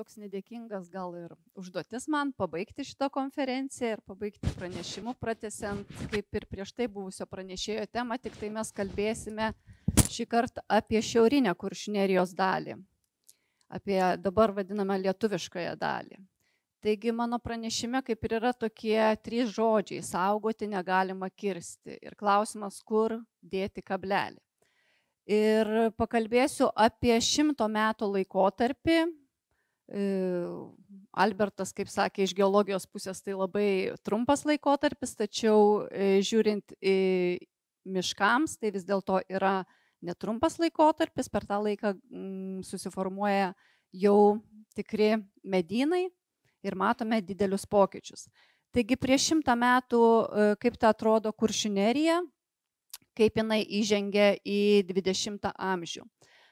toks nedėkingas gal ir užduotis man pabaigti šitą konferenciją ir pabaigti pranešimu, pratęsiant kaip ir prieš tai buvusio pranešėjo temą, tik tai mes kalbėsime šį kartą apie šiaurinę Kuršių nerijos dalį, apie dabar vadinamą lietuviškąją dalį. Taigi mano pranešime kaip ir yra tokie 3 žodžiai: saugoti negalima kirsti ir klausimas, kur dėti kablelį. Ir pakalbėsiu apie 100 metų laikotarpį. Albertas, kaip sakė, iš geologijos pusės tai labai trumpas laikotarpis, tačiau žiūrint į miškams, tai vis dėlto yra netrumpas laikotarpis. Per tą laiką susiformuoja jau tikri medynai ir matome didelius pokyčius. Taigi prieš 100 metų, kaip tai atrodo Kuršių nerija, kaip jinai įžengė į 20 amžių.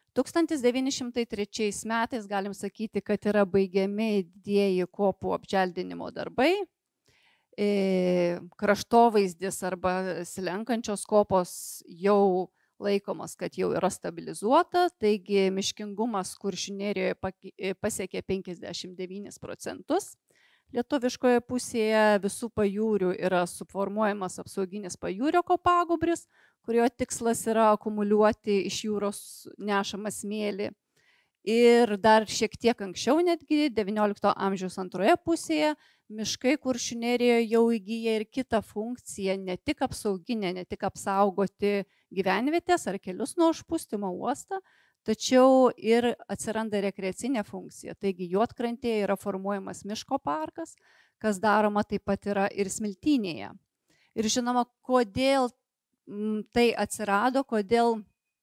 1903 metais galim sakyti, kad yra baigiami didieji kopų apželdinimo darbai. Kraštovaizdis arba slenkančios kopos jau laikomas, kad jau yra stabilizuota, taigi miškingumas Kuršių nerijoje pasiekė 59%. Lietuviškoje pusėje visų pajūrių yra suformuojamas apsauginis pajūrio kopagūbris, kurio tikslas yra akumuliuoti iš jūros nešamą smėlį. Ir dar šiek tiek anksčiau, netgi 19 amžiaus antroje pusėje, miškai Kuršių nerijoje jau įgyja ir kitą funkciją, ne tik apsauginę, ne tik apsaugoti gyvenvietės ar kelius nuo užpustymo uostą, tačiau ir atsiranda rekreacinė funkcija. Taigi Juodkrantėje yra formuojamas miško parkas, kas daroma taip pat yra ir Smiltynėje. Ir žinoma, kodėl tai atsirado, kodėl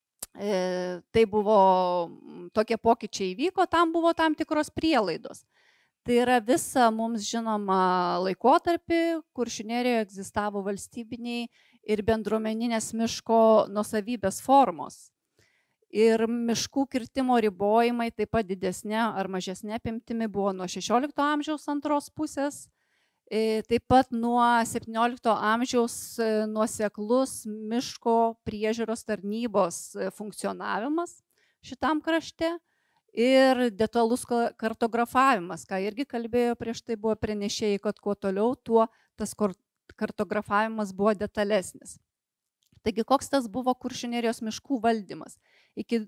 tai buvo, tokie pokyčiai įvyko, tam buvo tam tikros prielaidos. Tai yra visa mums žinoma laikotarpį, Kuršių nerijoje egzistavo valstybiniai ir bendruomeninės miško nuosavybės formos. Ir miškų kirtimo ribojimai taip pat didesnė ar mažesnė apimtimi buvo nuo 16 amžiaus antros pusės. Taip pat nuo 17 amžiaus nuoseklus miško priežiūros tarnybos funkcionavimas šitam krašte ir detalus kartografavimas, ką irgi kalbėjo prieš tai buvo pranešėjai, kad kuo toliau, tuo tas kartografavimas buvo detalesnis. Taigi, koks tas buvo Kuršių nerijos miškų valdymas? Iki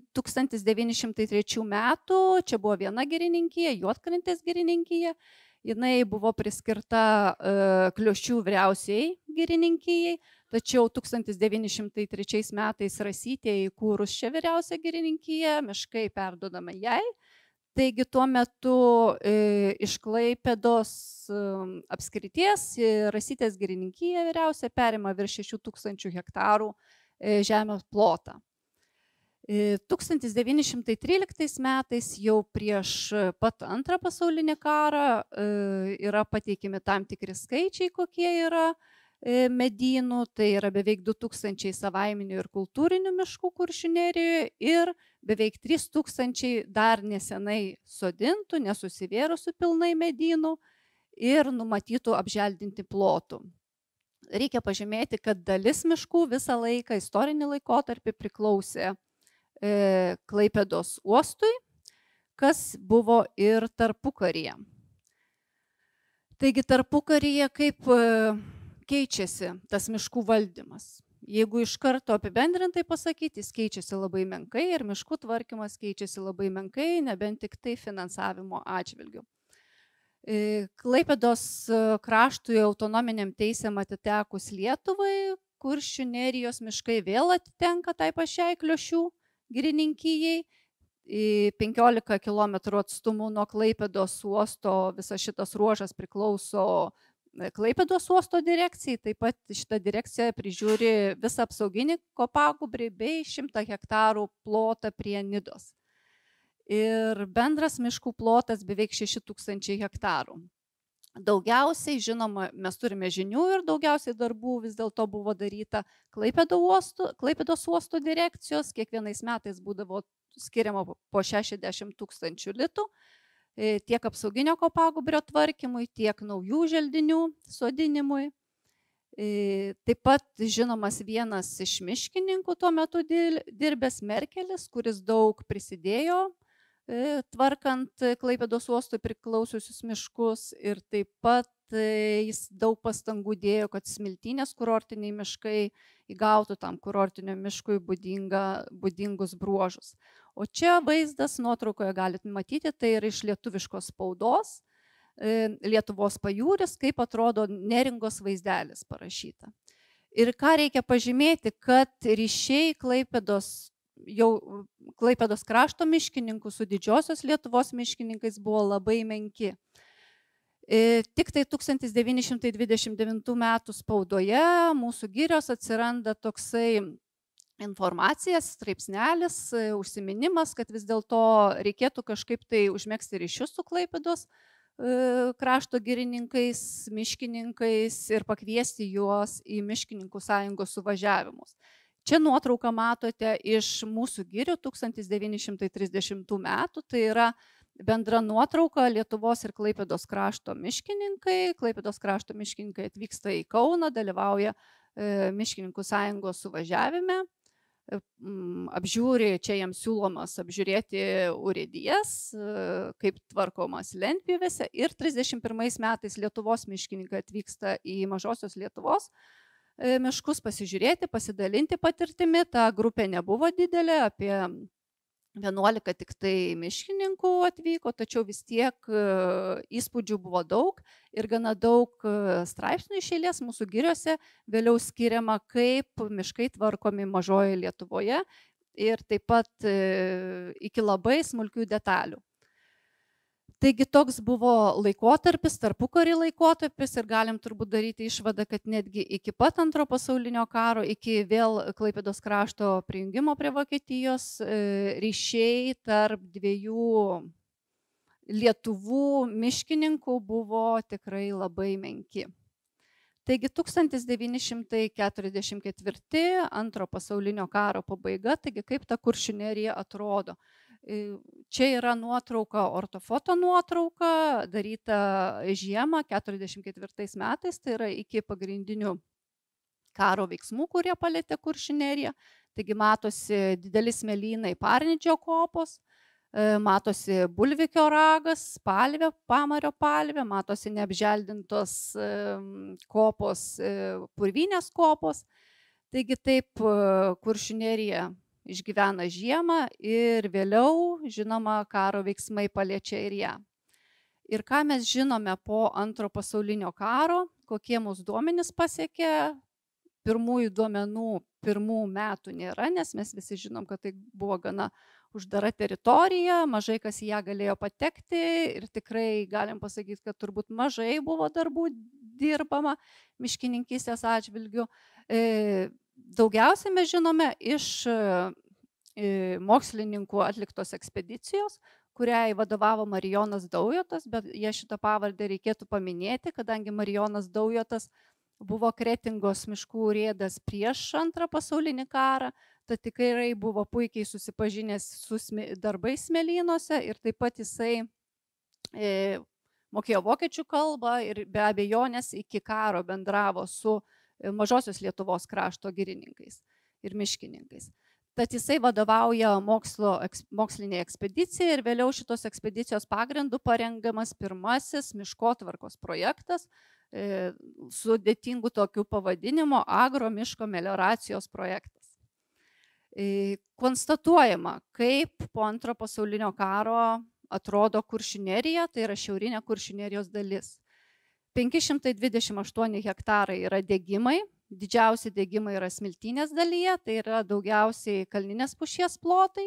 1903 metų čia buvo viena girininkija, Juodkrantės girininkija. Jinai buvo priskirta Kliuoščių vyriausiai girininkijai, tačiau 1903 metais Rasytėje įkūrus šią vyriausią girininkiją, miškai perduodama jai. Taigi tuo metu iš Klaipėdos apskrities Rasytės girininkija vyriausia perima virš 6000 hektarų žemės plotą. 1913 metais, jau prieš pat antrą pasaulinį karą, yra pateikiami tam tikri skaičiai, kokie yra medynų. Tai yra beveik 2000 savaiminių ir kultūrinių miškų Kuršių nerijoje ir beveik 3000 dar nesenai sodintų, nesusivėrusių pilnai medynų ir numatytų apželdinti plotų. Reikia pažymėti, kad dalis miškų visą laiką, istorinį laikotarpį priklausė Klaipėdos uostui, kas buvo ir tarpukaryje. Taigi tarpukaryje kaip keičiasi tas miškų valdymas? Jeigu iš karto apibendrintai pasakyti, jis keičiasi labai menkai ir miškų tvarkymas keičiasi labai menkai, nebent tik tai finansavimo atžvilgiu. Klaipėdos kraštui autonominiam teisėm atitekus Lietuvai, Kuršių nerijos miškai vėl atitenka tai pačiai Kliuoščių girininkijai. 15 km atstumu nuo Klaipėdos uosto visas šitas ruožas priklauso Klaipėdos uosto direkcijai. Taip pat šitą direkciją prižiūri visą apsauginį kopagūbrį bei 100 hektarų plotą prie Nidos. Ir bendras miškų plotas beveik 6000 hektarų. Daugiausiai, žinoma, mes turime žinių ir daugiausiai darbų vis dėlto buvo daryta Klaipėdos uosto direkcijos. Kiekvienais metais būdavo skiriama po 60 000 litų tiek apsauginio kopagūbrio tvarkymui, tiek naujų želdinių sodinimui. Taip pat žinomas vienas iš miškininkų tuo metu dirbęs Merkelis, kuris daug prisidėjo tvarkant Klaipėdos uostui priklausiusius miškus ir taip pat jis daug pastangų dėjo, kad smiltynės kurortiniai miškai įgautų tam kurortinio miškui būdingus bruožus. O čia vaizdas nuotraukoje galite matyti, tai yra iš lietuviškos spaudos, Lietuvos pajūris, kaip atrodo Neringos vaizdelis parašyta. Ir ką reikia pažymėti, kad ryšiai Klaipėdos krašto miškininkų su didžiosios Lietuvos miškininkais buvo labai menki. Tik tai 1929 metų spaudoje mūsų girios atsiranda toksai informacija, straipsnelis, užsiminimas, kad vis dėlto reikėtų kažkaip tai užmegzti ryšius su Klaipėdos krašto girininkais, miškininkais ir pakviesti juos į Miškininkų sąjungos suvažiavimus. Čia nuotrauką matote iš mūsų girių 1930 metų, tai yra bendra nuotrauka Lietuvos ir Klaipėdos krašto miškininkai. Klaipėdos krašto miškininkai atvyksta į Kauną, dalyvauja Miškininkų sąjungos suvažiavime, apžiūri, čia jiems siūlomas apžiūrėti urėdijas, kaip tvarkomas lentpjūvėse, ir 31 metais Lietuvos miškininkai atvyksta į Mažosios Lietuvos miškus pasižiūrėti, pasidalinti patirtimi. Ta grupė nebuvo didelė, apie 11 tik tai miškininkų atvyko, tačiau vis tiek įspūdžių buvo daug ir gana daug straipsnių iš eilės mūsų giriose vėliau skiriama, kaip miškai tvarkomi Mažojoje Lietuvoje ir taip pat iki labai smulkių detalių. Taigi toks buvo laikotarpis, tarpukarį laikotarpis ir galim turbūt daryti išvadą, kad netgi iki pat Antro pasaulinio karo, iki vėl Klaipėdos krašto prijungimo prie Vokietijos, ryšiai tarp dviejų Lietuvų miškininkų buvo tikrai labai menki. Taigi 1944, Antro pasaulinio karo pabaiga, taigi kaip ta Kuršių nerija atrodo. Čia yra nuotrauka, ortofoto nuotrauka, daryta žiemą 1944 metais, tai yra iki pagrindinių karo veiksmų, kurie palėtė Kuršių neriją. Taigi matosi dideli smėlynai Parnidžio kopos, matosi Bulvikio ragas, palvė, Pamario palvė, matosi neapželdintos kopos, purvynės kopos. Taigi taip Kuršių nerija išgyvena žiemą ir vėliau, žinoma, karo veiksmai paliečia ir ją. Ir ką mes žinome po Antro pasaulinio karo, kokie mūsų duomenys pasiekė, pirmųjų duomenų pirmų metų nėra, nes mes visi žinom, kad tai buvo gana uždara teritorija, mažai kas į ją galėjo patekti ir tikrai galim pasakyti, kad turbūt mažai buvo darbų dirbama miškininkystės atžvilgiu. Daugiausiai mes žinome iš mokslininkų atliktos ekspedicijos, kuriai vadovavo Marijonas Daujotas, bet jie šitą pavardę reikėtų paminėti, kadangi Marijonas Daujotas buvo Kretingos miškų urėdas prieš Antrą pasaulinį karą, tad tikrai buvo puikiai susipažinęs su darbais smėlynuose ir taip pat jisai mokėjo vokiečių kalbą ir be abejonės iki karo bendravo su Mažosios Lietuvos krašto girininkais ir miškininkais. Tad jisai vadovauja mokslinė ekspedicija ir vėliau šitos ekspedicijos pagrindų parengiamas pirmasis miškotvarkos projektas su sudėtingu tokiu pavadinimu Agro miško melioracijos projektas. Konstatuojama, kaip po Antro pasaulinio karo atrodo Kuršių nerija, tai yra šiaurinė Kuršių nerijos dalis. 528 hektarai yra degimai, didžiausi degimai yra smiltynės dalyje, tai yra daugiausiai kalninės pušies plotai.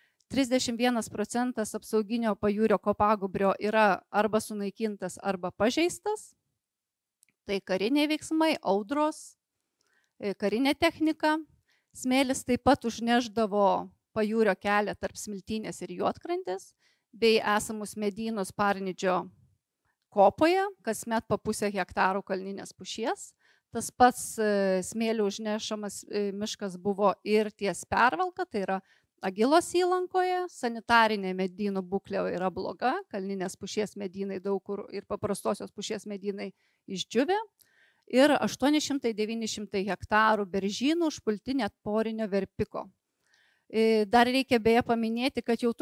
31% apsauginio pajūrio kopagūbrio yra arba sunaikintas, arba pažeistas. Tai kariniai veiksmai, audros, karinė technika. Smėlis taip pat užnešdavo pajūrio kelią tarp smiltynės ir juodkrantės, bei esamus medynus Parnidžio kopoje, kasmet po pusę hektarų kalninės pušies. Tas pats smėlių užnešamas miškas buvo ir ties Pervalka, tai yra Agilos įlankoje. Sanitarinė medynų būklė yra bloga, kalninės pušies medynai daug kur ir paprastosios pušies medynai išdžiūvę. Ir 800–900 hektarų beržynų užpulti net porinio verpiko. Dar reikia beje paminėti, kad jau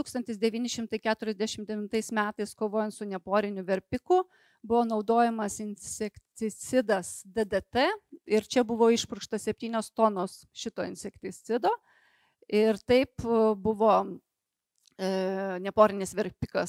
1949 metais kovojant su neporiniu verpiku buvo naudojamas insekticidas DDT ir čia buvo išpurkšta 7 tonos šito insekticido ir taip buvo neporinis verpikas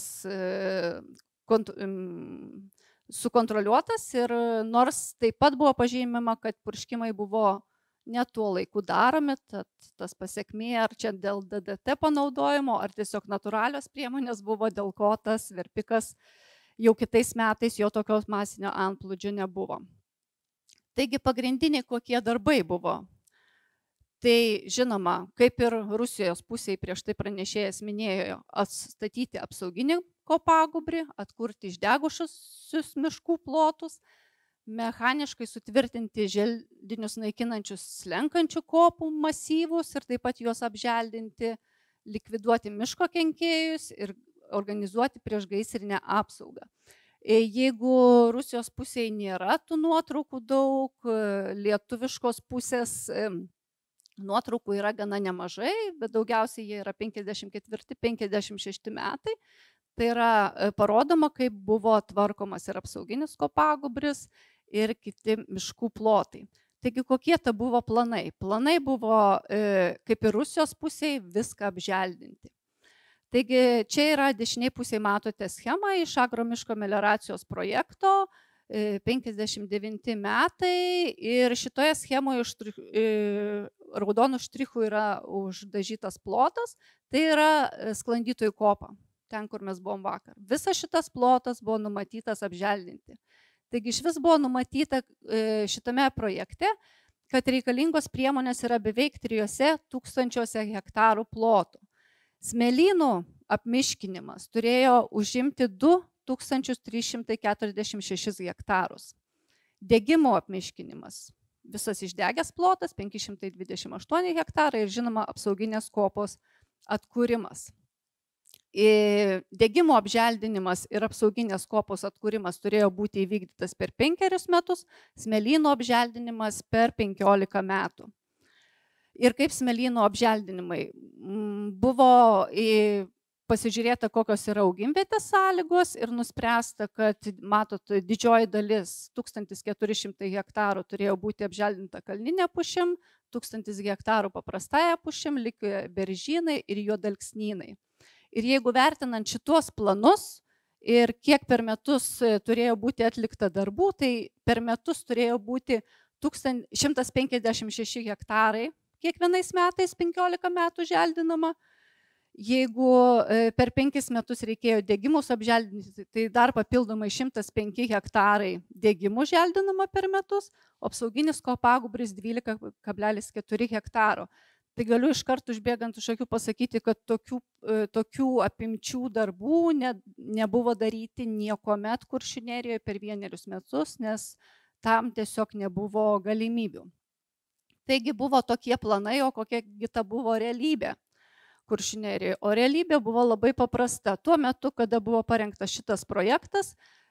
sukontroliuotas ir nors taip pat buvo pažymima, kad purškimai buvo ne tuo laiku daromi, tad tas pasekmė ar čia dėl DDT panaudojimo, ar tiesiog natūralios priemonės buvo, dėl ko tas verpikas jau kitais metais jo tokios masinio antplūdžio nebuvo. Taigi pagrindiniai kokie darbai buvo. Tai žinoma, kaip ir Rusijos pusėje prieš tai pranešėjas minėjo, atstatyti apsauginį kopagūbrį, atkurti išdegusius miškų plotus, mechaniškai sutvirtinti želdinius naikinančius slenkančių kopų masyvus ir taip pat juos apželdinti, likviduoti miško kenkėjus ir organizuoti priešgaisrinę apsaugą. Jeigu Rusijos pusėje nėra tų nuotraukų daug, lietuviškos pusės nuotraukų yra gana nemažai, bet daugiausiai jie yra 54-56 metai. Tai yra parodoma, kaip buvo tvarkomas ir apsauginis kopagūbris ir kiti miškų plotai. Taigi kokie ta buvo planai? Planai buvo, kaip ir Rusijos pusėje, viską apželdinti. Taigi čia yra dešiniai pusėje matote schemą iš agromiško melioracijos projekto, 59 metai ir šitoje schemoje raudonų štrichų yra uždažytas plotas, tai yra sklandytojų kopa, ten kur mes buvom vakar. Visas šitas plotas buvo numatytas apželdinti. Taigi iš vis buvo numatyta šitame projekte, kad reikalingos priemonės yra beveik 3000 hektarų plotų. Smėlynų apmiškinimas turėjo užimti 2346 hektarus. Degimo apmiškinimas, visas išdegęs plotas 528 hektarai ir žinoma apsauginės kopos atkūrimas. Degimo apželdinimas ir apsauginės kopos atkūrimas turėjo būti įvykdytas per 5 metus, smėlyno apželdinimas per 15 metų. Ir kaip smėlyno apželdinimai buvo pasižiūrėta, kokios yra augimvietės sąlygos ir nuspręsta, kad, matot, didžioji dalis 1400 hektarų turėjo būti apželdinta kalninė pušim, 1000 hektarų paprastąją pušim, liko beržynai ir juodalksnynai. Ir jeigu vertinant šituos planus ir kiek per metus turėjo būti atlikta darbų, tai per metus turėjo būti 156 hektarai kiekvienais metais 15 metų želdinama. Jeigu per 5 metus reikėjo degimus apželdinti, tai dar papildomai 105 hektarai degimų želdinama per metus, o apsauginis kopagūbris 12,4 hektaro. Tai galiu iš karto užbėgant už akių pasakyti, kad tokių apimčių darbų nebuvo daryti niekuomet Kuršių nerijoje per 1 metus, nes tam tiesiog nebuvo galimybių. Taigi buvo tokie planai, o kokiagi ta buvo realybė Kuršių nerijoje. O realybė buvo labai paprasta. Tuo metu, kada buvo parengtas šitas projektas,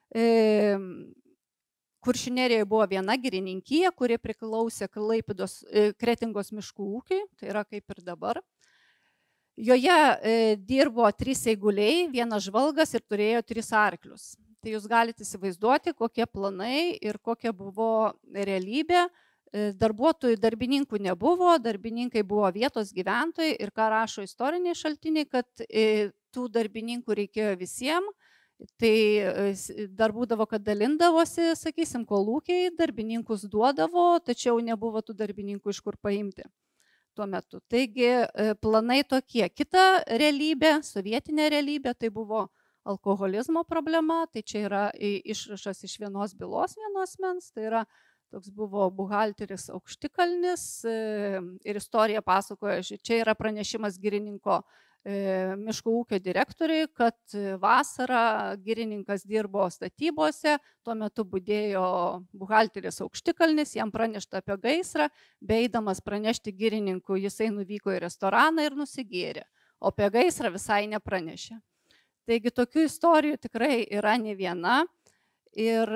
Kuršių nerijoje buvo viena girininkija, kuri priklausė Kretingos miškų ūkiui, tai yra kaip ir dabar. Joje dirbo 3 eiguliai, 1 žvalgas ir turėjo 3 arklius. Tai jūs galite įsivaizduoti, kokie planai ir kokia buvo realybė. Darbuotojų, darbininkų nebuvo, darbininkai buvo vietos gyventojai ir ką rašo istoriniai šaltiniai, kad tų darbininkų reikėjo visiems. Tai dar būdavo, kad dalindavosi, sakysim, kolūkiai, darbininkus duodavo, tačiau nebuvo tų darbininkų iš kur paimti tuo metu. Taigi planai tokie. Kita realybė, sovietinė realybė, tai buvo alkoholizmo problema, tai čia yra išrašas iš vienos bylos vienos asmens, tai yra toks buvo buhalteris Aukštikalnis ir istorija pasakoja, čia yra pranešimas girininko miškų ūkio direktoriui, kad vasarą girininkas dirbo statybose, tuo metu budėjo buhalteris Aukštikalnis, jam pranešta apie gaisrą, beeidamas pranešti girininkui, jisai nuvyko į restoraną ir nusigėrė, o apie gaisrą visai nepranešė. Taigi tokių istorijų tikrai yra ne viena ir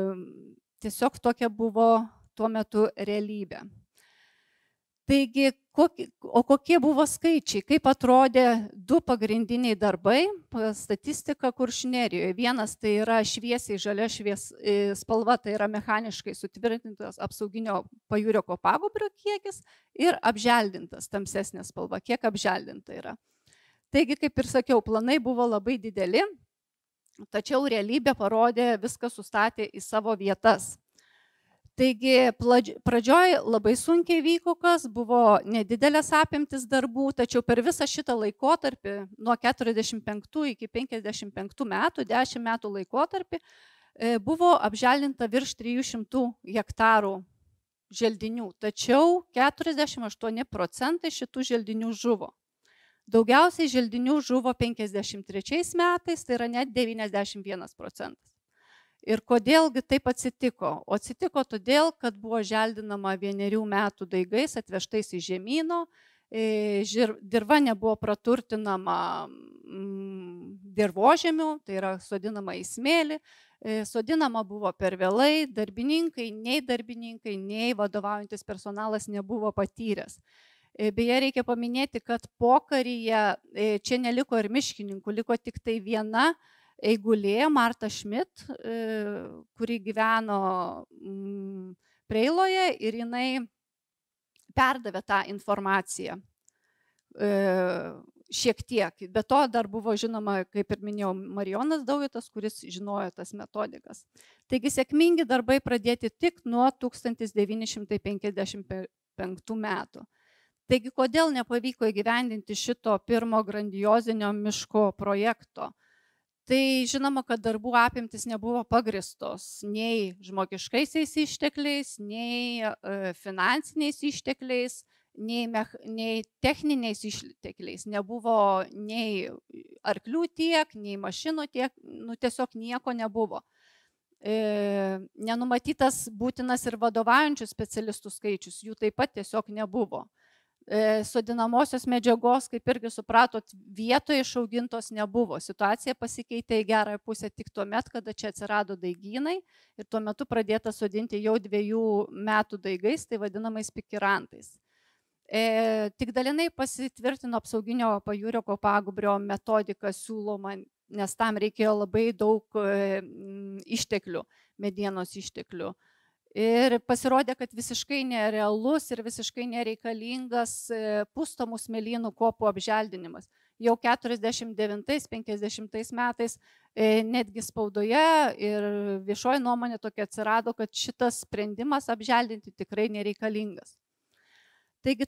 tiesiog tokia buvo tuo metu realybė. Taigi, O kokie buvo skaičiai, kaip atrodė du pagrindiniai darbai, statistika Kuršių nerijoje. Vienas tai yra šviesiai žalia spalva, tai yra mechaniškai sutvirtintas apsauginio pajūrio kopagūbrio kiekis ir apželdintas tamsesnė spalva, kiek apželdinta yra. Taigi, kaip ir sakiau, planai buvo labai dideli, tačiau realybė parodė, viską sustatė į savo vietas. Taigi pradžioj labai sunkiai vyko, kas buvo nedidelės apimtis darbų, tačiau per visą šitą laikotarpį, nuo 45 iki 55 metų, 10 metų laikotarpį, buvo apželdinta virš 300 hektarų želdinių, tačiau 48% šitų želdinių žuvo. Daugiausiai želdinių žuvo 53 metais, tai yra net 91%. Ir kodėlgi taip atsitiko? O atsitiko todėl, kad buvo želdinama 1 metų daigais atvežtais iš žemyno, dirva nebuvo praturtinama dirvožemiu, tai yra sodinama į smėlį, sodinama buvo per vėlai, darbininkai, nei vadovaujantis personalas nebuvo patyręs. Beje, reikia paminėti, kad pokaryje čia neliko ir miškininkų, liko tik tai viena eigulė, Marta Šmit, kuri gyveno Preiloje ir jinai perdavė tą informaciją šiek tiek. Be to dar buvo žinoma, kaip ir minėjau, Marijonas Daujotas, kuris žinojo tas metodikas. Taigi sėkmingi darbai pradėti tik nuo 1955 metų. Taigi kodėl nepavyko įgyvendinti šito pirmo grandiozinio miško projekto? Tai žinoma, kad darbų apimtis nebuvo pagristos nei žmogiškaisiais ištekliais, nei finansiniais ištekliais, nei techniniais ištekliais. Nebuvo nei arklių tiek, nei mašinų tiek, tiesiog nieko nebuvo. Nenumatytas būtinas ir vadovaujančių specialistų skaičius, jų taip pat tiesiog nebuvo. Sodinamosios medžiagos, kaip irgi supratot, vietoje išaugintos nebuvo. Situacija pasikeitė į gerąją pusę tik tuo met, kada čia atsirado daigynai ir tuo metu pradėta sodinti jau 2 metų daigais, tai vadinamais pikirantais. Tik dalinai pasitvirtino apsauginio pajūrio kopagūbrio metodika siūloma, nes tam reikėjo labai daug išteklių, medienos išteklių. Ir pasirodė, kad visiškai nerealus ir visiškai nereikalingas pustomų smėlynų kopų apželdinimas. Jau 49-50 metais netgi spaudoje ir viešoji nuomonė tokia atsirado, kad šitas sprendimas apželdinti tikrai nereikalingas. Taigi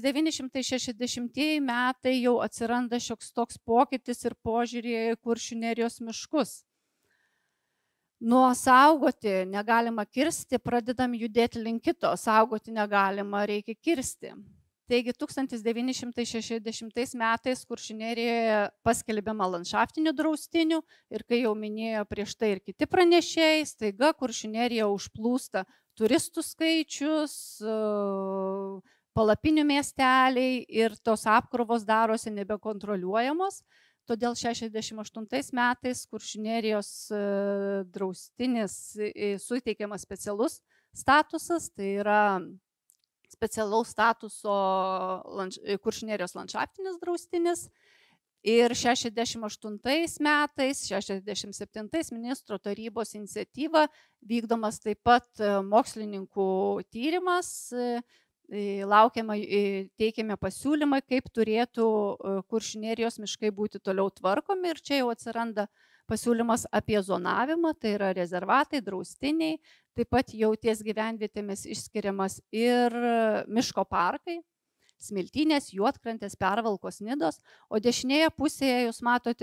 1960 metai jau atsiranda šioks toks pokytis ir požiūrėje į Kuršių nerijos miškus. Nuo saugoti negalima kirsti, pradedam judėti link kito, saugoti negalima, reikia kirsti. Taigi 1960 metais Kuršių nerijoje paskelbiama landšaftinių draustinių ir kai jau minėjo prieš tai ir kiti pranešėjai, staiga Kuršių nerijoje užplūsta turistų skaičius, palapinių miesteliai ir tos apkrovos darosi nebekontroliuojamos. Todėl 68 metais Kuršių nerijos draustinis suteikiamas specialus statusas, tai yra specialaus statuso Kuršių nerijos landšaftinis draustinis. Ir 68 metais, 67 ministro tarybos iniciatyva vykdomas taip pat mokslininkų tyrimas. Laukiama, teikiame pasiūlymą, kaip turėtų Kuršių nerijos miškai būti toliau tvarkomi ir čia jau atsiranda pasiūlymas apie zonavimą, tai yra rezervatai, draustiniai, taip pat jau ties gyvenvietėmis išskiriamas ir miško parkai, Smiltynės, Juodkrantės, Pervalkos, Nidos, o dešinėje pusėje jūs matote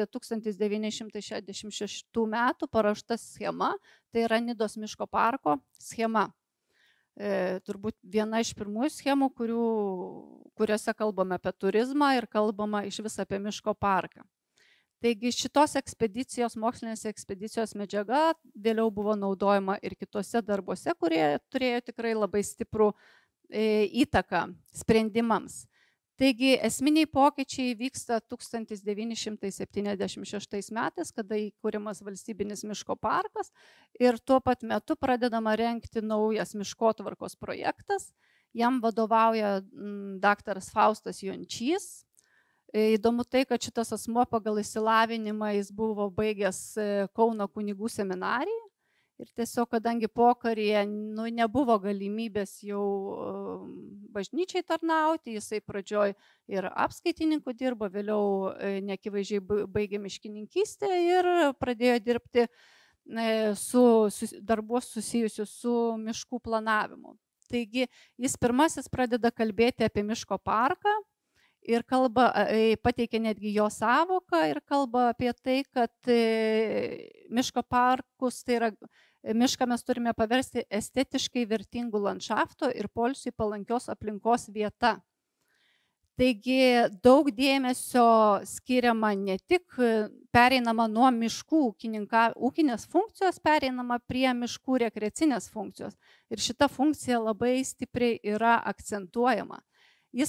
1966 metų paruošta schema, tai yra Nidos miško parko schema. Turbūt viena iš pirmųjų schemų, kuriuose kalbame apie turizmą ir kalbama iš vis apie miško parką. Taigi šitos ekspedicijos, mokslinės ekspedicijos medžiaga vėliau buvo naudojama ir kitose darbuose, kurie turėjo tikrai labai stiprų įtaką sprendimams. Taigi esminiai pokyčiai vyksta 1976 metais, kada įkūriamas valstybinis miško parkas ir tuo pat metu pradedama rengti naujas miškotvarkos projektas. Jam vadovauja daktaras Faustas Jončys. Įdomu tai, kad šitas asmuo pagal išsilavinimą jis buvo baigęs Kauno kunigų seminariją ir tiesiog, kadangi pokaryje nebuvo galimybės jau bažnyčiai tarnauti, jisai pradžioj ir apskaitininku dirbo, vėliau neakivaizdžiai baigė miškininkystę ir pradėjo dirbti darbus susijusius su miškų planavimu. Taigi jis pirmasis pradeda kalbėti apie miško parką ir pateikia netgi jo sąvoką ir kalba apie tai, kad miško parkus, tai yra mišką mes turime paversti estetiškai vertingų landšafto ir poilsiui palankios aplinkos vieta. Taigi daug dėmesio skiriama ne tik pereinama nuo miškų ūkinės funkcijos, pereinama prie miškų rekreacinės funkcijos. Ir šita funkcija labai stipriai yra akcentuojama. Jis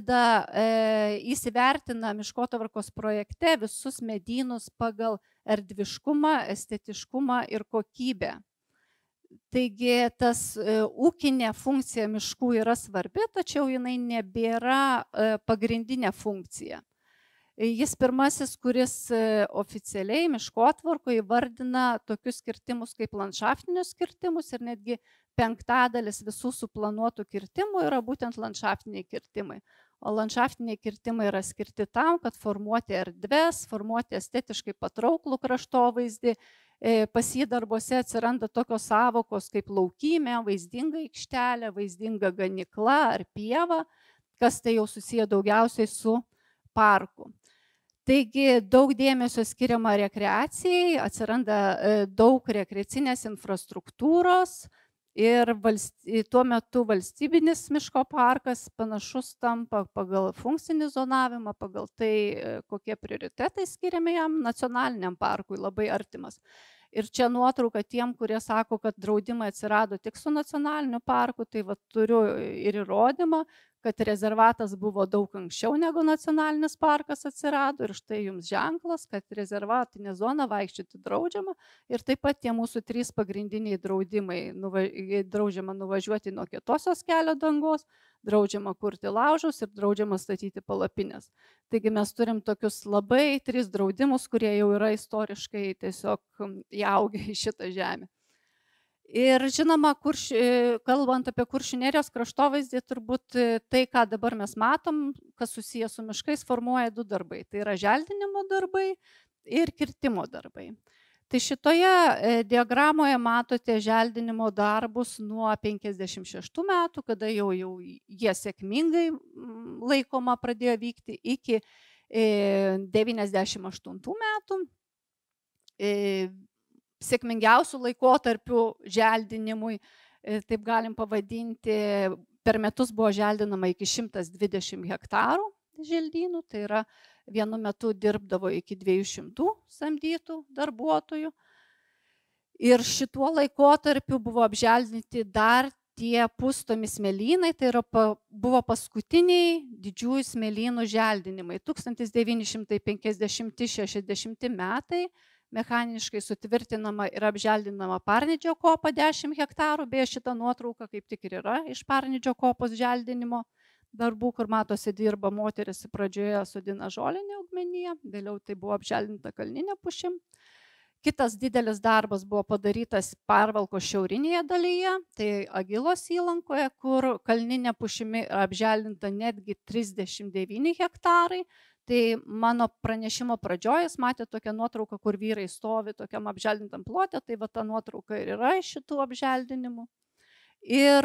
įsivertina miškotvarkos projekte visus medynus pagal erdviškumą, estetiškumą ir kokybę. Taigi tas ūkinė funkcija miškų yra svarbi, tačiau jinai nebėra pagrindinė funkcija. Jis pirmasis, kuris oficialiai miškotvarkoje įvardina tokius kirtimus kaip landšaftinius kirtimus ir netgi 5% visų suplanuotų kirtimų yra būtent landšaftiniai kirtimai. O landšaftiniai kirtimai yra skirti tam, kad formuoti erdves, formuoti estetiškai patrauklų kraštovaizdį. Pas jį darbuose atsiranda tokios sąvokos kaip laukymė, vaizdinga aikštelė, vaizdinga ganykla ar pieva, kas tai jau susiję daugiausiai su parku. Taigi daug dėmesio skiriama rekreacijai, atsiranda daug rekreacinės infrastruktūros ir tuo metu valstybinis miško parkas panašus tampa pagal funkcinį zonavimą, pagal tai, kokie prioritetai skiriami jam, nacionaliniam parkui labai artimas. Ir čia nuotrauka tiem, kurie sako, kad draudimai atsirado tik su nacionaliniu parku, tai turiu ir įrodymą, kad rezervatas buvo daug anksčiau negu nacionalinis parkas atsirado ir štai jums ženklas, kad rezervatinė zona vaikščioti draudžiama ir taip pat tie mūsų 3 pagrindiniai draudimai, draudžiama nuvažiuoti nuo kietosios kelio dangos, draudžiama kurti laužus ir draudžiama statyti palapines. Taigi mes turim tokius labai 3 draudimus, kurie jau yra istoriškai tiesiog įaugę į šitą žemę. Ir žinoma, kalbant apie Kuršių nerijos kraštovaizdį, turbūt tai, ką dabar mes matom, kas susijęs su miškais, formuoja 2 darbai. Tai yra želdinimo darbai ir kirtimo darbai. Tai šitoje diagramoje matote želdinimo darbus nuo 56 metų, kada jau jie sėkmingai laikoma pradėjo vykti iki 98 metų. Sėkmingiausių laikotarpių želdinimui, taip galim pavadinti, per metus buvo želdinama iki 120 hektarų želdynų, tai yra vienu metu dirbdavo iki 200 samdytų darbuotojų. Ir šituo laikotarpiu buvo apželdinti dar tie pustomi smėlynai, tai yra buvo paskutiniai didžiųjų smėlynų želdinimai, 1950–60 metai. Mechaniškai sutvirtinama ir apželdinama Parnidžio kopa 10 hektarų, beje šita nuotrauka kaip tik ir yra iš Parnidžio kopos želdinimo darbų, kur matosi dirba moteris pradžioje sodina žolinę augmeniją, vėliau tai buvo apželdinta kalninė pušim. Kitas didelis darbas buvo padarytas Pervalkos šiaurinėje dalyje, tai Agilos įlankoje, kur kalninė pušimi apželdinta netgi 39 hektarai. Tai mano pranešimo pradžioje jūs matėte tokią nuotrauką, kur vyrai stovi tokiam apželdintam plote, tai ta nuotrauka ir yra iš šitų apželdinimų. Ir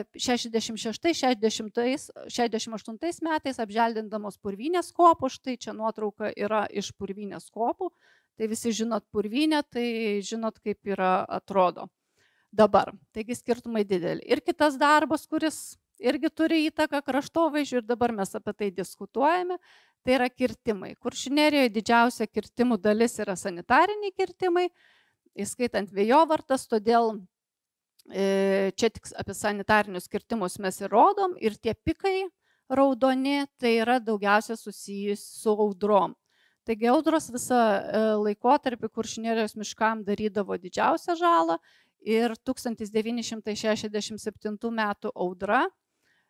66–68 metais apželdindamos Purvynės kopų, štai čia nuotrauka yra iš Purvynės kopų, tai visi žinot Purvynę, tai žinot kaip yra atrodo dabar. Taigi skirtumai dideli. Ir kitas darbas, kuris irgi turi įtaką kraštovaizdžiui ir dabar mes apie tai diskutuojame, tai yra kirtimai. Kuršių nerijoje didžiausia kirtimų dalis yra sanitariniai kirtimai, įskaitant vėjovartas, todėl čia tik apie sanitarinius kirtimus mes ir rodom ir tie pikai raudoni, tai yra daugiausia susijus su audrom. Taigi audros visą laikotarpį Kuršių nerijos miškam darydavo didžiausią žalą ir 1967 metų audra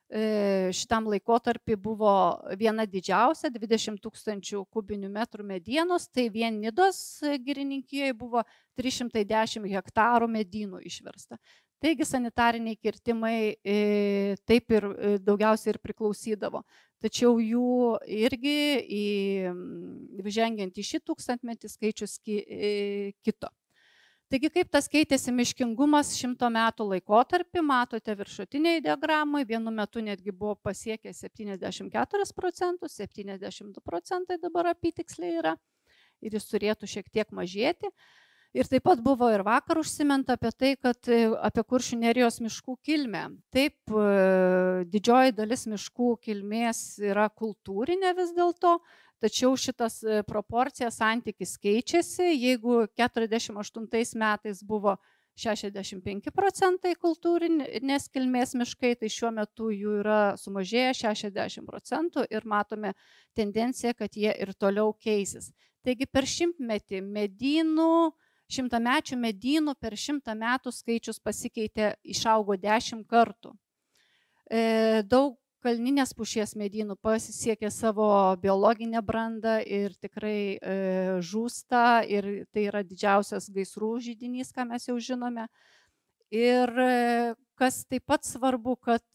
šitam laikotarpį buvo viena didžiausia, 20 000 kubinių metrų medienos, tai vien Nidos girininkijoje buvo 310 hektarų medynų išversta. Taigi sanitariniai kirtimai taip ir daugiausiai ir priklausydavo. Tačiau jų irgi žengiant į šį tūkstantmetį skaičius kito. Taigi, kaip tas keitėsi miškingumas 100 metų laikotarpį, matote viršutiniai diagramai, vienu metu netgi buvo pasiekę 74%, 72% dabar apytiksliai yra ir jis turėtų šiek tiek mažėti. Ir taip pat buvo ir vakar užsiminta apie tai, kad apie Kuršių nerijos miškų kilmę. Taip, didžioji dalis miškų kilmės yra kultūrinė vis dėlto, tačiau šitas proporcija santykis keičiasi. Jeigu 48 metais buvo 65% kultūrinės kilmės miškai, tai šiuo metu jų yra sumažėję 60% ir matome tendenciją, kad jie ir toliau keisis. Taigi per šimtmetį šimtamečių medynų per 100 metų skaičius pasikeitė, išaugo 10 kartų. Daug kalninės pušies medynų pasiekė savo biologinę brandą ir tikrai žūsta, ir tai yra didžiausias gaisrų židinys, ką mes jau žinome. Ir kas taip pat svarbu, kad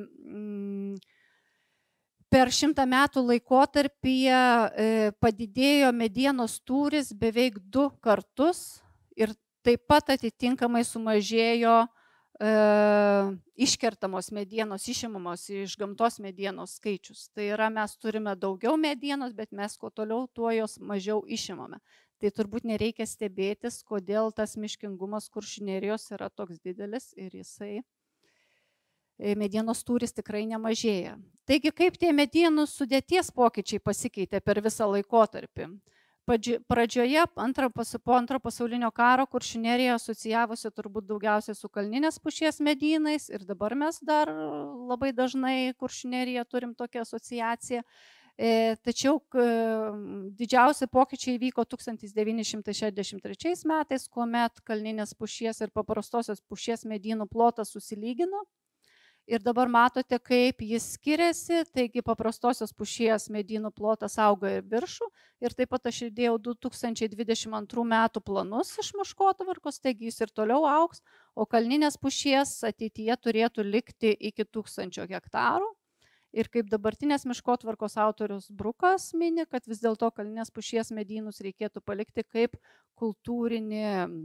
per 100 metų laikotarpyje padidėjo medienos tūris beveik 2 kartus ir taip pat atitinkamai sumažėjo iškertamos medienos, išimamos iš gamtos medienos skaičius. Tai yra, mes turime daugiau medienos, bet mes kuo toliau, tuo jos mažiau išimame. Tai turbūt nereikia stebėtis, kodėl tas miškingumas Kuršių nerijos yra toks didelis ir jisai medienos tūris tikrai nemažėja. Taigi, kaip tie medienų sudėties pokyčiai pasikeitė per visą laikotarpį? Pradžioje, po antro pasaulinio karo, Kuršių nerija asocijavosi turbūt daugiausiai su kalninės pušies medynais ir dabar mes dar labai dažnai Kuršių neriją turim tokią asociaciją. Tačiau didžiausi pokyčiai vyko 1963 metais, kuomet kalninės pušies ir paprastosios pušies medynų plotas susilygino. Ir dabar matote, kaip jis skiriasi, taigi paprastosios pušies medynų plotas auga ir viršų. Ir taip pat aš įdėjau 2022 metų planus iš miškotvarkos, taigi jis ir toliau augs, o kalninės pušies ateityje turėtų likti iki 1000 hektarų. Ir kaip dabartinės miškotvarkos autorius Brukas mini, kad vis dėlto kalninės pušies medynus reikėtų palikti kaip kultūrinį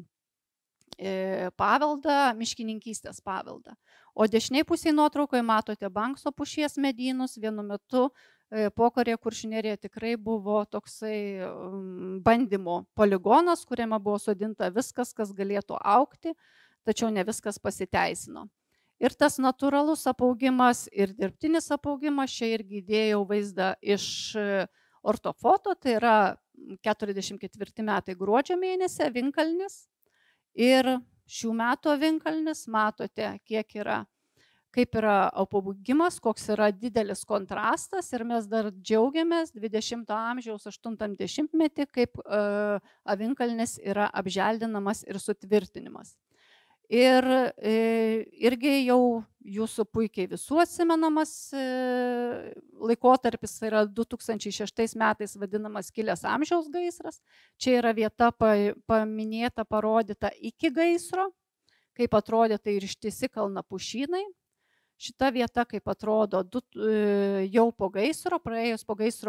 paveldą, miškininkystės paveldą. O dešiniai pusėje nuotraukoje matote Bankso pušies medynus. Vienu metu Pokarėje Kuršių nerija tikrai buvo toksai bandymo poligonas, kuriame buvo sodinta viskas, kas galėtų augti, tačiau ne viskas pasiteisino. Ir tas natūralus apaugimas ir dirbtinis apaugimas, čia irgi įdėjau vaizdą iš ortofoto, tai yra 44 metai gruodžio mėnesį, avinkalnis. Ir šių metų avinkalnis, matote, kaip yra apaugimas, koks yra didelis kontrastas ir mes dar džiaugiamės 20-ojo amžiaus 80-metį, kaip avinkalnis yra apželdinamas ir sutvirtinimas. Ir irgi jau jūsų puikiai visų atsimenamas laikotarpis yra 2006 metais vadinamas Kilęs amžiaus gaisras. Čia yra vieta paminėta, parodyta iki gaisro, kaip atrodė tai ir ištisi kalnapušynai. Šita vieta kaip atrodo jau po gaisro, praėjus po gaisro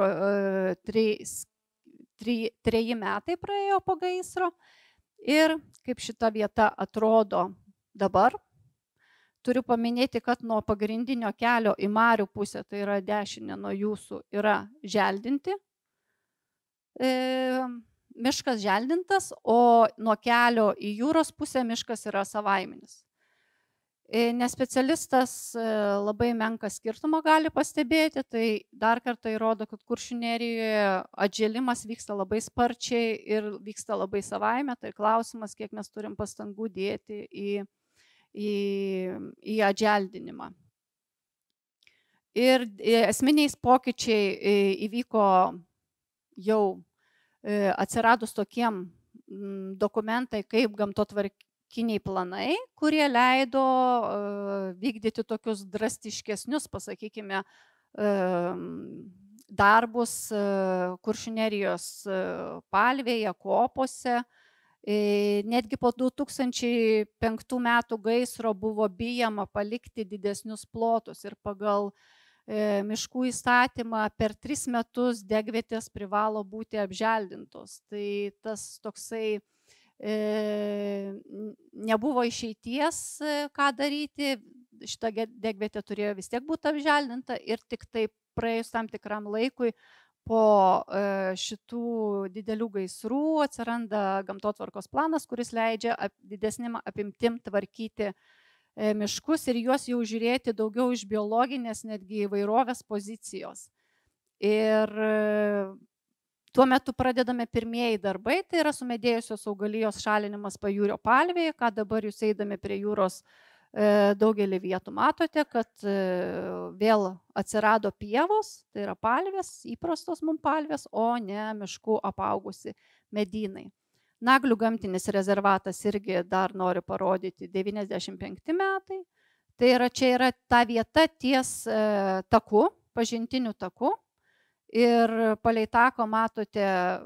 3 metai praėjo po gaisro. Ir kaip šita vieta atrodo dabar, turiu paminėti, kad nuo pagrindinio kelio į marių pusę, tai yra dešinė nuo jūsų, yra želdinti. Miškas želdintas, o nuo kelio į jūros pusę miškas yra savaiminis. Nespecialistas labai menką skirtumą gali pastebėti, tai dar kartą įrodo, kad Kuršių nerijoje atžėlimas vyksta labai sparčiai ir vyksta labai savaime. Tai klausimas, kiek mes turim pastangų dėti į atželdinimą. Ir esminiais pokyčiai įvyko jau atsiradus tokiem dokumentai kaip politiniai planai, kurie leido vykdyti tokius drastiškesnius, pasakykime, darbus Kuršių nerijos palvėje, kopose. Netgi po 2005 metų gaisro buvo bijama palikti didesnius plotus ir pagal miškų įstatymą per 3 metus degvietės privalo būti apželdintos. Tai tas toksai nebuvo išeities, ką daryti, šita degvietė turėjo vis tiek būti apželdinta ir tik taip praėjus tam tikram laikui po šitų didelių gaisrų atsiranda gamtotvarkos planas, kuris leidžia didesnim apimtim tvarkyti miškus ir juos jau žiūrėti daugiau iš biologinės netgi įvairovės pozicijos. Ir tuo metu pradedame pirmieji darbai, tai yra sumedėjusios augalijos šalinimas pajūrio palvėje, ką dabar jūs eidami prie jūros daugelį vietų matote, kad vėl atsirado pievos, tai yra palvės, įprastos mums palvės, o ne miškų apaugusi medynai. Naglių gamtinis rezervatas irgi dar noriu parodyti 95 metai. Tai yra, čia yra ta vieta ties taku, pažintiniu taku. Ir palei tako matote,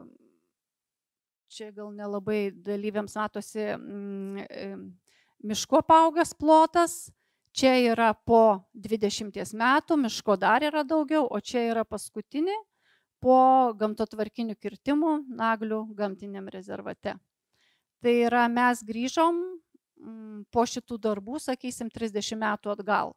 čia gal nelabai dalyviams matosi miško apaugęs plotas, čia yra po 20 metų, miško dar yra daugiau, o čia yra paskutinė po gamtotvarkinių kirtimų Naglių gamtiniam rezervate. Tai yra, mes grįžom po šitų darbų, sakysim, 30 metų atgal.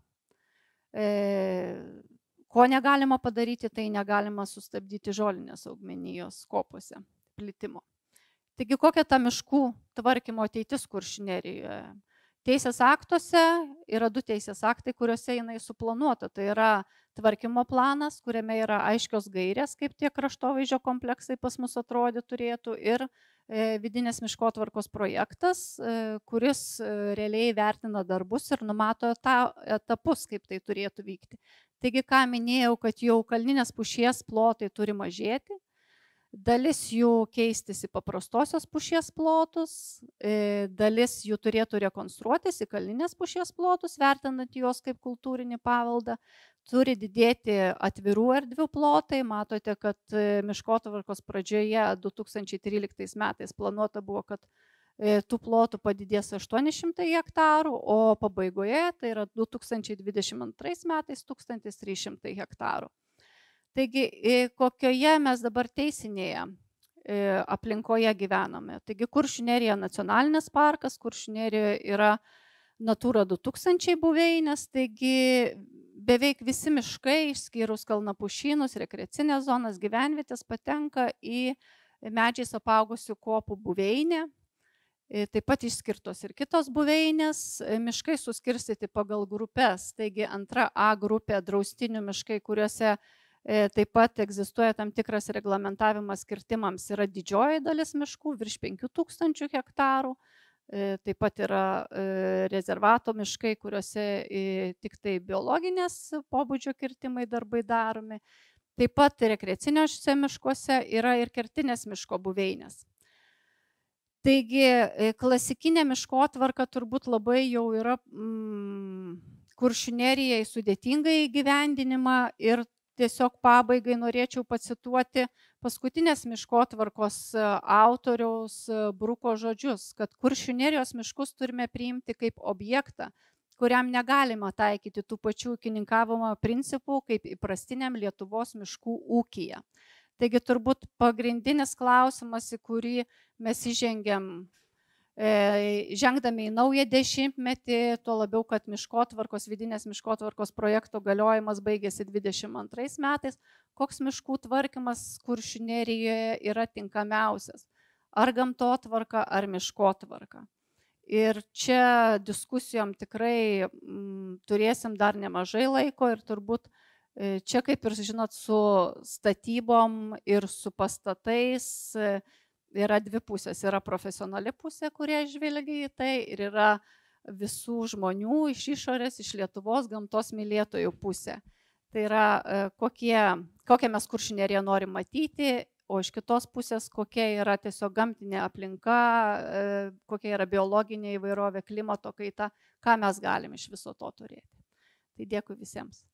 Ko negalima padaryti, tai negalima sustabdyti žolinės augmenijos kopose plitimo. Taigi, kokia ta miškų tvarkymo ateitis Kuršių nerijoje? Teisės aktuose yra 2 teisės aktai, kuriuose jinai suplanuota. Tai yra tvarkymo planas, kuriame yra aiškios gairės, kaip tie kraštovaizdžio kompleksai pas mus atrodyti turėtų, ir vidinės miškotvarkos projektas, kuris realiai vertina darbus ir numato etapus, kaip tai turėtų vykti. Taigi, ką minėjau, kad jau kalninės pušies plotai turi mažėti, dalis jų keistis į paprastosios pušies plotus, dalis jų turėtų rekonstruotis į kalninės pušies plotus, vertinant juos kaip kultūrinį paveldą, turi didėti atvirų erdvių plotai. Matote, kad miškotvarkos pradžioje 2013 metais planuota buvo, kad tų plotų padidės 800 hektarų, o pabaigoje, tai yra 2022 metais, 1300 hektarų. Taigi, kokioje mes dabar teisinėje aplinkoje gyvename? Taigi, Kuršių nerija nacionalinis parkas, Kuršių nerijoje yra Natura 2000 buveinės, taigi beveik visi miškai, išskyrus kalnapušynus, rekreacinės zonas, gyvenvietės, patenka į medžiais apaugusių kopų buveinę. Taip pat išskirtos ir kitos buveinės, miškai suskirstyti pagal grupės, taigi antra A grupė draustinių miškai, kuriuose taip pat egzistuoja tam tikras reglamentavimas kirtimams, yra didžioji dalis miškų, virš 5000 hektarų, taip pat yra rezervato miškai, kuriuose tik tai biologinės pobūdžio kirtimai darbai daromi, taip pat rekreaciniuose miškuose yra ir kertinės miško buveinės. Taigi, klasikinė miškotvarka turbūt labai jau yra Kuršių nerijai sudėtinga įgyvendinimą ir tiesiog pabaigai norėčiau pacituoti paskutinės miškotvarkos autoriaus Bruko žodžius, kad Kuršių nerijos miškus turime priimti kaip objektą, kuriam negalima taikyti tų pačių ūkininkavimo principų kaip įprastiniam Lietuvos miškų ūkyje. Taigi turbūt pagrindinis klausimas, į kurį mes įžengiam, žengdami į naują dešimtmetį, tuo labiau, kad vidinės miškotvarkos projekto galiojimas baigėsi 22 metais, koks miškų tvarkymas Kuršių nerijoje yra tinkamiausias? Ar gamtotvarka, ar miškotvarka? Ir čia diskusijom tikrai turėsim dar nemažai laiko ir turbūt čia, kaip ir žinot, su statybom ir su pastatais yra 2 pusės. Yra profesionali pusė, kurie žvelgia į tai, ir yra visų žmonių iš išorės, iš Lietuvos gamtos mylėtojų pusė. Tai yra, kokią mes Kuršių neriją norim matyti, o iš kitos pusės, kokia yra tiesiog gamtinė aplinka, kokia yra biologinė įvairovė, klimato kaita, ką mes galim iš viso to turėti. Tai dėkui visiems.